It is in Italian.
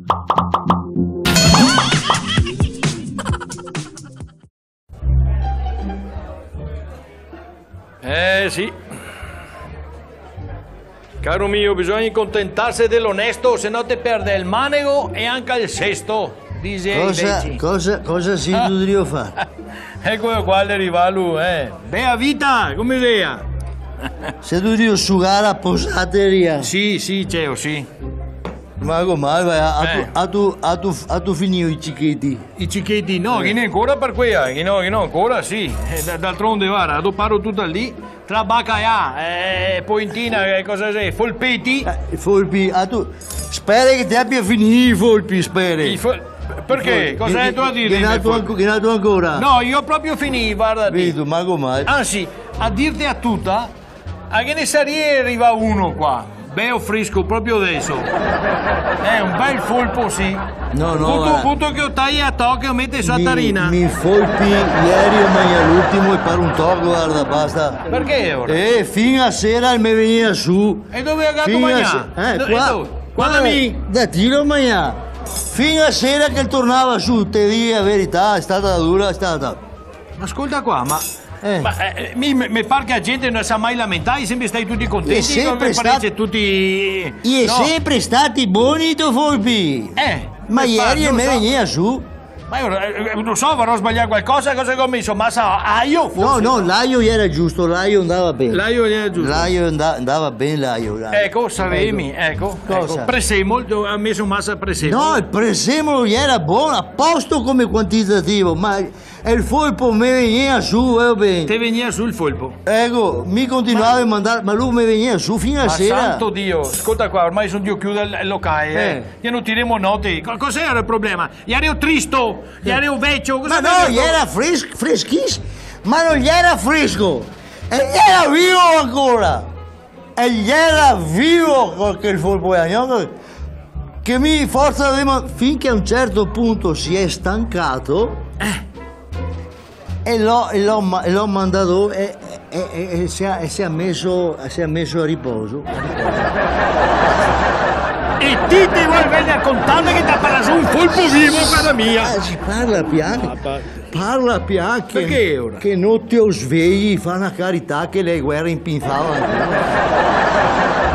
Sì. Caro mio, bisogna accontentarsi dell'onesto, se no te perde il manego e anche il cesto. Cosa si dovrebbe fare? Ecco qua il rivalo, Bea vita, come sia? Se dovrebbe asciugare la posateria. Sì, Ceo, sì. Ma come? Tu finito i cicchetti? I cicchetti no, che ne ancora per qui, che no, ancora sì. D'altronde, guarda, doparo tutta lì, tra baccaia, pointina, cosa sei, folpetti. Folpi, tu spera che ti abbia finito i folpi, speri. Perché? Cosa hai tu a dire? Che è nato ancora? No, io ho proprio finito, guarda. Vedo, ma come? Anzi, a dirti a tutta, a che ne sarebbe arriva uno qua. Bello fresco proprio adesso. È un bel folpo, sì. No. Tutto che ho tagliato, che mette su tarina. Mi folpi ieri o meglio l'ultimo e per un tocco, guarda, basta. Perché ora? Fino a sera mi veniva su. E dove hai gatto mangiare? Qua da tiro mangiare. Fino a sera che tornava su, te dico la verità, è stata dura, è stata. Ascolta qua, ma mi pare che la gente non sa mai lamentare, sempre stai tutti contenti, sempre tutti... sempre stati buoni tu folpi. Ma ieri me veniva su. Ma io non so, avrò sbagliato qualcosa, cosa che ho messo? Massa aglio? No, l'aglio era giusto, l'aglio andava bene. L'aglio era giusto? L'aglio andava bene, l'aglio. Ecco, Savemi, ecco. Presemolo, ha messo massa presemolo. No, il presemolo era buono, a posto come quantitativo, ma il folpo mi veniva su, bene. Te veniva su il folpo? Ecco, mi continuava a mandare, ma lui mi veniva su fino a sera. Santo Dio, ascolta qua, ormai sono Dio chiude il locale, Io non tiremo note. Cos'era il problema? Ieri ero tristo. Gli ero vecchio, ma no, gli era freschissimo, ma non gli era fresco, e gli era vivo ancora, e gli era vivo quel folpo che mi forza finché a un certo punto si è stancato e l'ho mandato e si è messo a riposo. E ti vuoi venire a contarmi che ti ha preso un folpo vivo a casa mia? Si parla piano. Parla piano. Perché ora? Che non ti svegli, fa una carità che le guerre impinzavano.